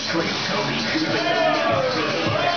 straight Tony. Even though niggas be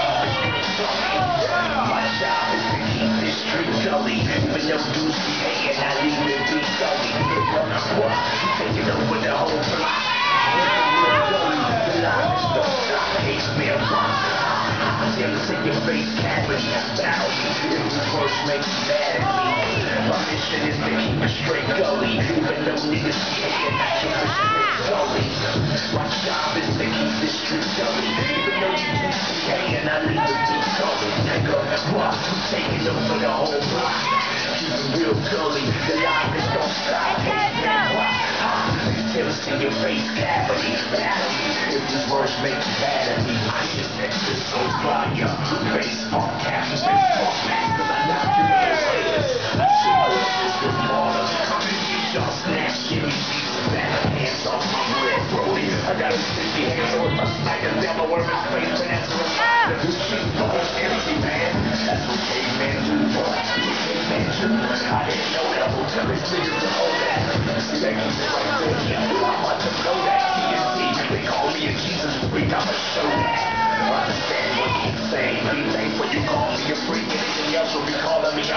my job is to keep this street gully. Even though dudes be hating, I leave it be gully. What? Taking over the whole block. The lives don't stop. Hate me a rock. Jealous in your face, cavity, battle me. If the first makes you mad at me, my mission is to keep it straight gully. Even though niggas be hating, I keep it straight gully. My job is to keep this street gully. Even though you be hating, I leave it be gully. Nigga, what? I'm taking over the whole block. Keep it real gully. The lives don't stop. Hate me a rock. Jealous in your face, cavity, battle me. If these words make you mad at me, I just exit so fire. Baseball caps, baseball mask, cause I knocked you in the face. I should have this good morning. Come and get y'all snatch, give me these bad hands off my red, Brody. I got 50 hands on my sniper, down my word, my face, but that's a reminder. This shit falls empty, man. That's what cavemen do, boy. Cavemen do. I didn't know that until this niggas are all that. See, that keeps it right there. I'm about to blow that TNT. They call me a Jesus freak, I'ma show that. Understand what he's saying. Be thankful you call me a freak. Anything else will be calling me a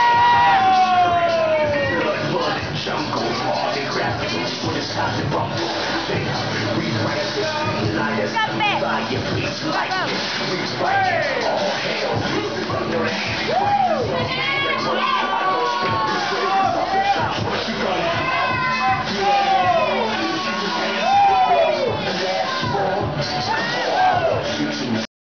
blood and jungle. All the graphics with his constant rumble. We write this lighters. Fire, please like it. We fight it. All hell. Under the